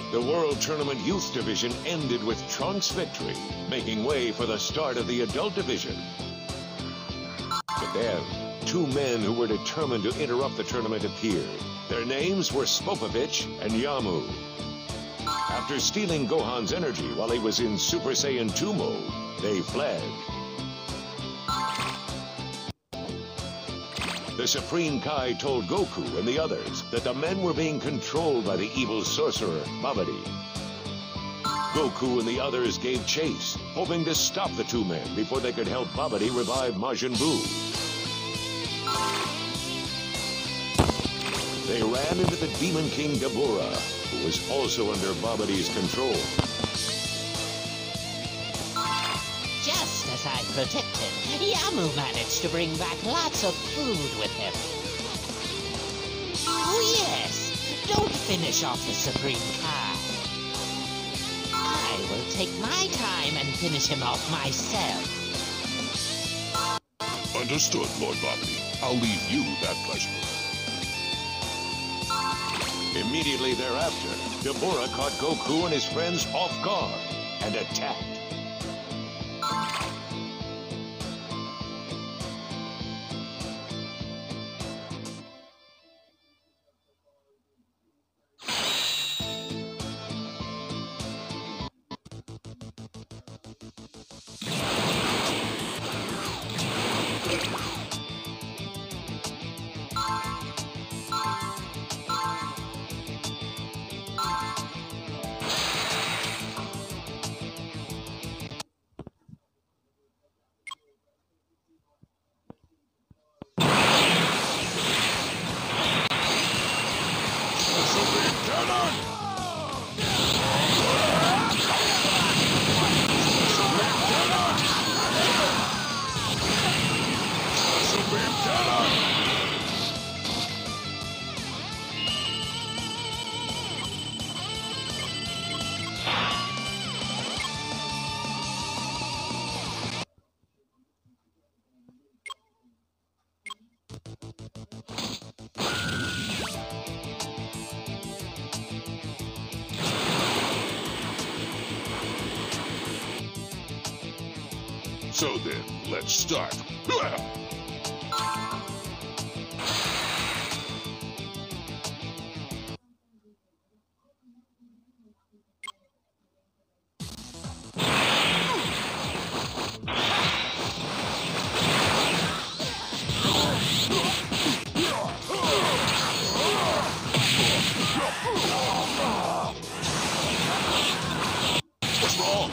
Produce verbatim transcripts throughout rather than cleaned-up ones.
The World Tournament Youth Division ended with Trunks' victory, making way for the start of the Adult Division. But then, two men who were determined to interrupt the tournament appeared. Their names were Spopovich and Yamu. After stealing Gohan's energy while he was in Super Saiyan two mode, they fled. The Supreme Kai told Goku and the others that the men were being controlled by the evil sorcerer, Babidi. Goku and the others gave chase, hoping to stop the two men before they could help Babidi revive Majin Buu. They ran into the Demon King Dabura, who was also under Babidi's control. Just as I predicted, Yamu managed to bring back lots of food with him. Oh yes, don't finish off the Supreme Kai. I will take my time and finish him off myself. Understood, Lord Babidi. I'll leave you that pleasure. Immediately thereafter, Dabura caught Goku and his friends off guard and attacked. So then, let's start. What's wrong?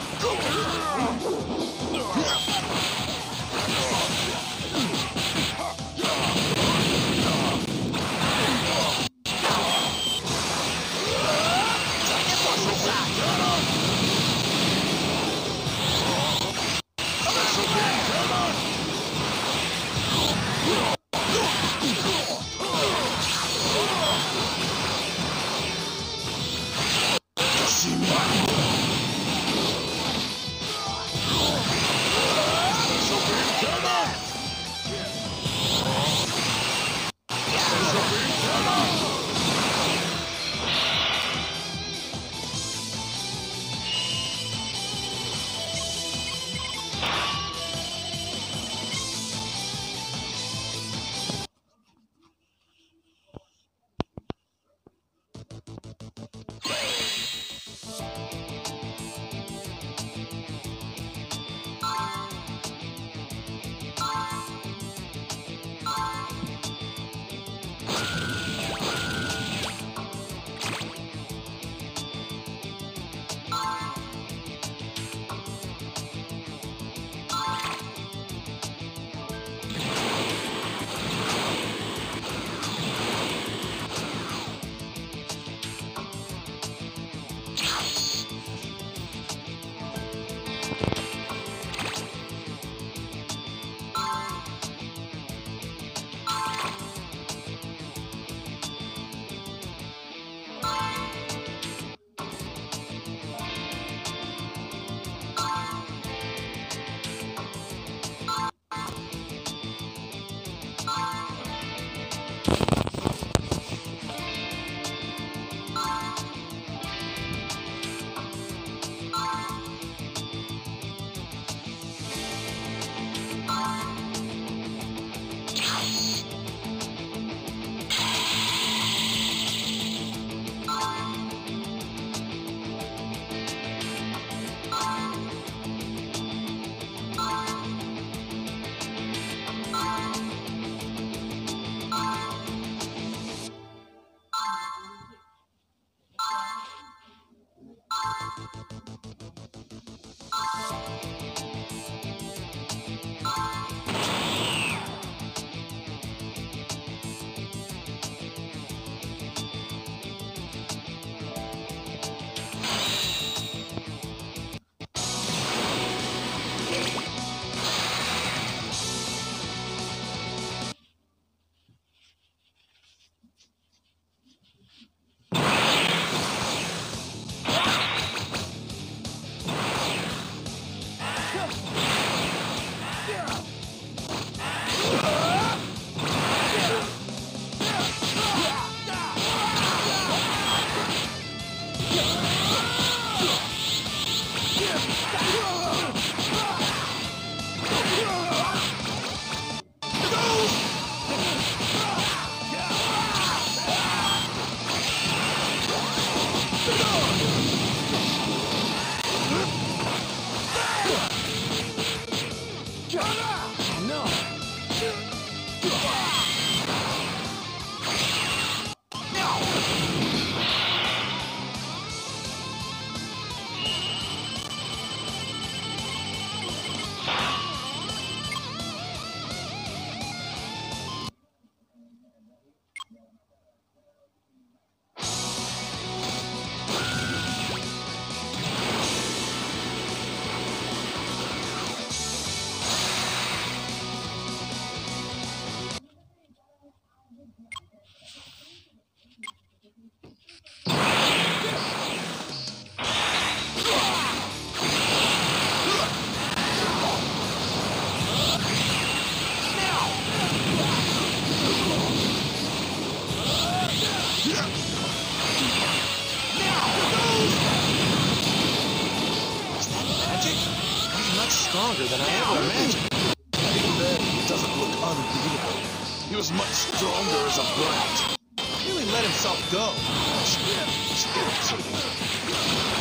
stronger than I ever imagined. Even then, it doesn't look unbeatable. He was much stronger as a brat. He really let himself go. It's irritating.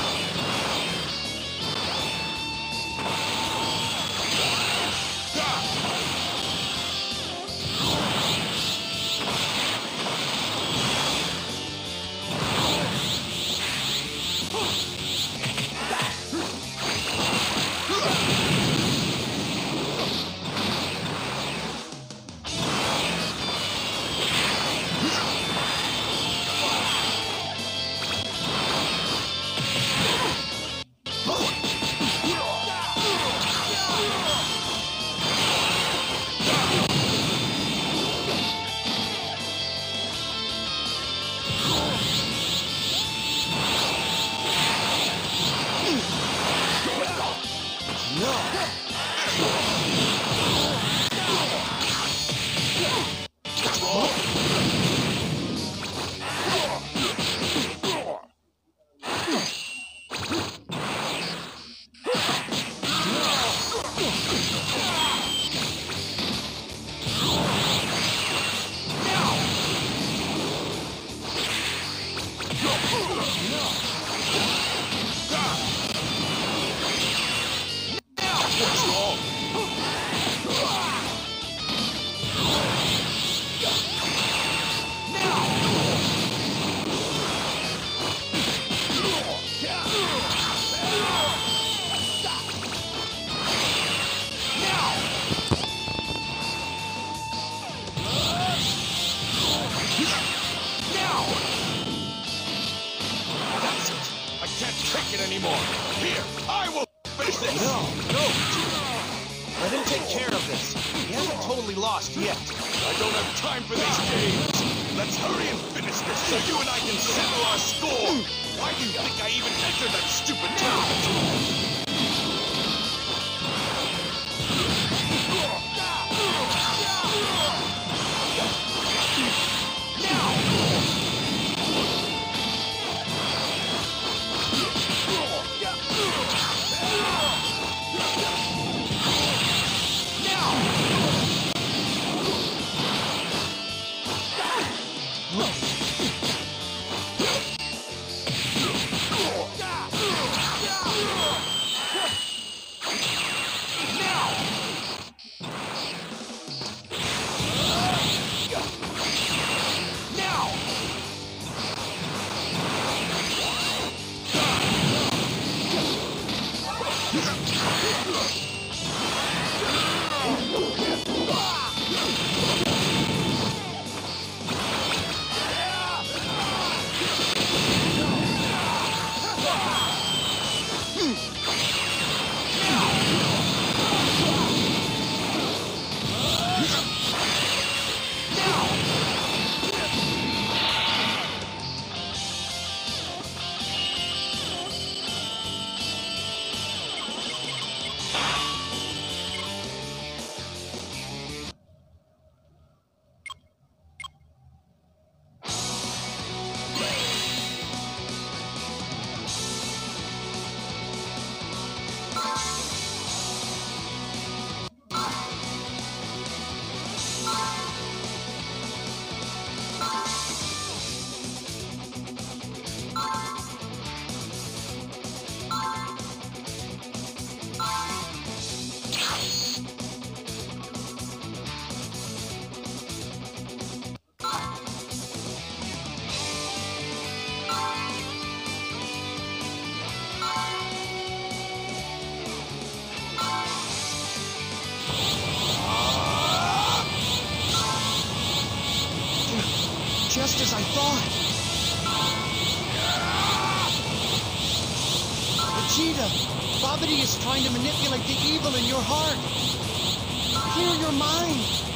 Lost yet. I don't have time for these games. Let's hurry and finish this so you and I can settle our score. Why do you think I even entered that stupid tournament? Just as I thought. Vegeta, Babidi is trying to manipulate the evil in your heart. Clear your mind.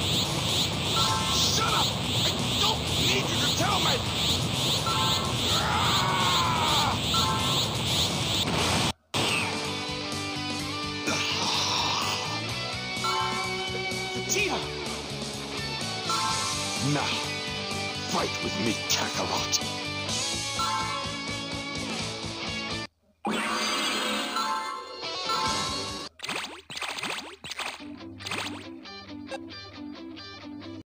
Shut up! I don't need you to tell me! Vegeta! Now, fight with me, Kakarot.